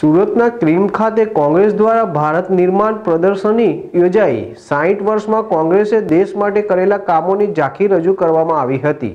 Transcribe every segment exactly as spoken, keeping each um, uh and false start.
સુરતના ક્રીમ ખાતે કોંગ્રેસ દ્વારા ભારત નિર્માણ પ્રદર્શની યોજાઈ। સાઠ વર્ષમાં કોંગ્રેસે દેશ માટે કરેલા કામોની ઝાંખી રજૂ કરવામાં આવી હતી।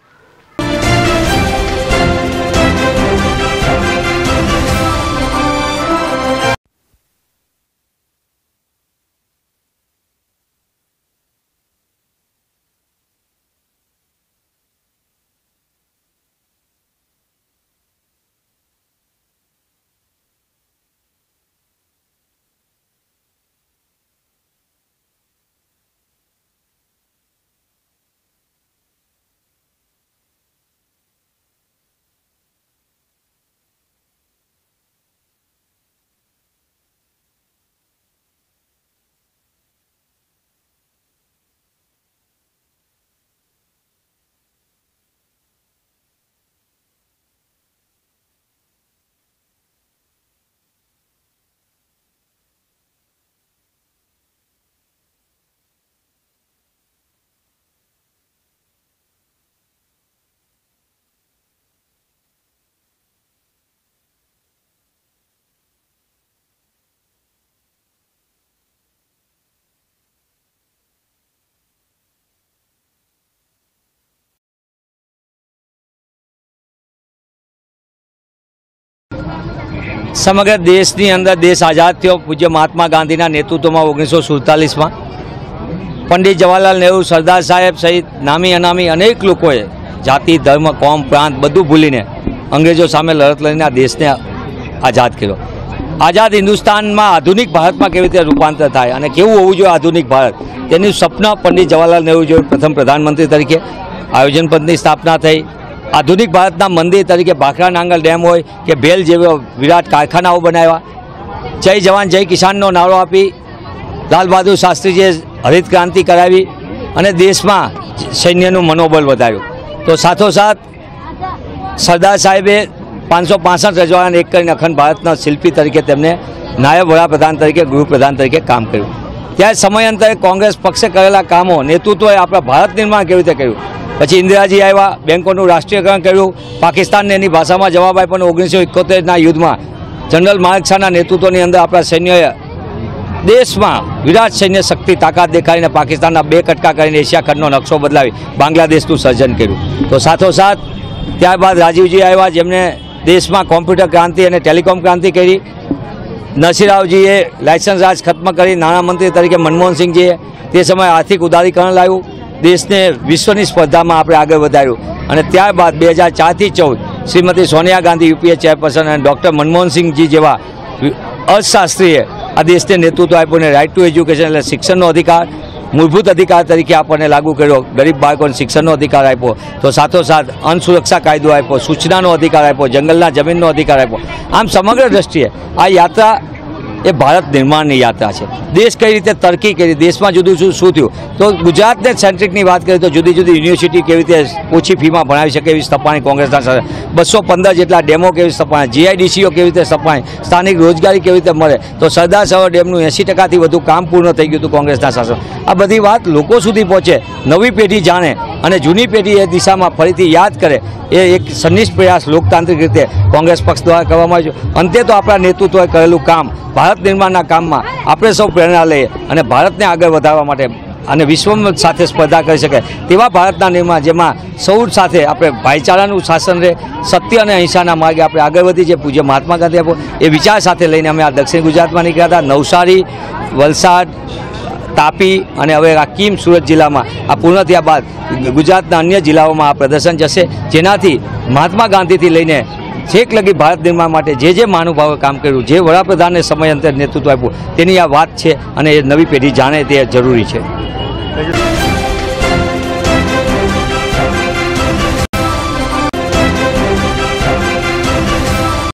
समग्र देश की अंदर देश आजाद थयो पूज्य महात्मा गांधी नेतृत्व में ओगनीस सौ सुड़तालीस में पंडित जवाहरलाल नेहरू सरदार साहेब सहित नामी अनामी अनेक लोगों जाति धर्म कौम प्रांत बधु भूलीने अंग्रेजों सामे लड़त लड़ीने देश ने आजाद कर्यो। आजाद हिंदुस्तान में आधुनिक भारत में केवी रीते रूपांतर थाय अने केवुं होवुं जोईए आधुनिक भारत तेनुं सपना पंडित जवाहरलाल नेहरू जो प्रथम प्रधानमंत्री तरीके आयोजन पदनी स्थापना थई। आधुनिक भारतना मंदिर तरीके भाखरा नांगल डेम होय के भेल जेवा विराट कारखानाओ बनाव्या। जय जवान जय किसाननो नारो आपी लाल बहादुर शास्त्रीजीए हरित क्रांति करावी अने देश में सैन्यनुं मनोबल वधार्युं। तो साथोसाथ सरदार साहेबे पांच सौ पांसठ रजवाड़ाने एक करीने अखंड भारतना शिल्पी तरीके तेमने नायब वडाप्रधान तरीके गृहप्रधान तरीके काम कर्युं। त्यारे समयांतरे कोंग्रेस पक्षे करेला कामों नेतृत्वए आपणा भारत निर्माण केवी रीते कर्युं। पछी इंदिराजी आव्या, बेंकोनुं राष्ट्रीयकरण कर्युं, पाकिस्तान ने एनी भाषामां जवाब आप्यो। ओगनीस सौ इक्कोतेर ना युद्ध में जनरल माणेकशाहना नेतृत्वनी अंदर आपणा सैन्योए देश में विराट सैन्य शक्ति ताकत देखाड़ीने पाकिस्तानना बे कटका करीने एशिया खंडनो नक्शो बदलावी बांग्लादेशनुं सर्जन कर्युं। तो साथोसाथ त्यारबाद राजीवजी आव्या जेमणे देश में कॉम्प्यूटर क्रांति और टेलिकॉम क्रांति करी। नरसिंहरावजीए लाइसेंस राज खत्म करी नाणामंत्री तरीके मनमोहन सिंहजीए ते समय आर्थिक उदारीकरण लाव्युं, देश ने विश्वनी स्पर्धा में आपणे आगळ वधार्युं। अने त्यारबाद बे हज़ार चार थी चौदह श्रीमती सोनिया गांधी यूपीए चेरपर्सन और डॉक्टर मनमोहन सिंह जी जेवा अर्थशास्त्रीए आ देश ने नेतृत्व आप्युं ने राइट टू एज्युकेशन एटले शिक्षणनो अधिकार मूलभूत अधिकार तरीके आपने लागू कर्यो। गरीब बाळकोने शिक्षणनो अधिकार आप्यो। तो साथोसाथ अन्न सुरक्षा कायदो आप्यो, सूचनानो अधिकार आप्यो, जंगलना जमीननो अधिकार आप्यो। आम समग्र दृष्टिए आ यात्रा ए भारत निर्माणनी यात्रा है। देश कई रीते तरक्की करी, देश में जुदुं जुदुं शुं थयुं। तो गुजरात ने सेंट्रिकनी बात करीए तो जुदी जुदी यूनिवर्सिटी केवी रीते ओછી फी में भणावी शके एवी સ્થપાણી कोंग्रेसना साथे बसो पंदर जेटला डेमो केवी સ્થપાણી, जीआईडीसीओ केवी रीते સ્થપાણી, स्थानिक रोजगारी केवी रीते मळे। तो सरदार सरोवर डेमनुं एंशी टका थी वधु काम पूर्ण थई गयुं हतुं कोंग्रेसना शासन। आ बधी वात लोको सुधी पहोंचे, नवी पेढ़ी जाणे अने जूनी पेढ़ी ए दिशामां फरीथी याद करे ए एक सन्निष्ठ प्रयास लोकतांत्रिक रीते कोंग्रेस पक्ष द्वारा करवामां आव्यो छे। अंते तो आपणा नेतृत्वए करेलुं काम भारत निर्माणना काममां आपणे सौ प्रेरणा लईए अने भारतने आगळ वधारवा माटे अने विश्व साथे स्पर्धा करी शके तेवा भारतना निर्माण जेमां सौ साथे आपणे भाईचारानुं शासन रहे, सत्य अने अहिंसाना मार्गे आपणे आगळ वधी जे पूज्य महात्मा गांधी आप्यो ए विचार साथे लईने अमे आ दक्षिण गुजरातमां નીકળ્યા હતા। नवसारी, वलसाड, तापी और हवे आ कीम सूरत जिला में आ पूर्ण थया बाद गुजरातना अन्य जिलाओं में आ प्रदर्शन जशे, जेनाथी महात्मा गांधी थी लईने छेक लगी भारत निर्माण माटे जे जे महानुभावे काम कर्युं, जे वडाप्रधाने समयांतरे नेतृत्व आप्युं तेनी आ वात छे अने नवी पेढ़ी जाणे ते जरूरी छे।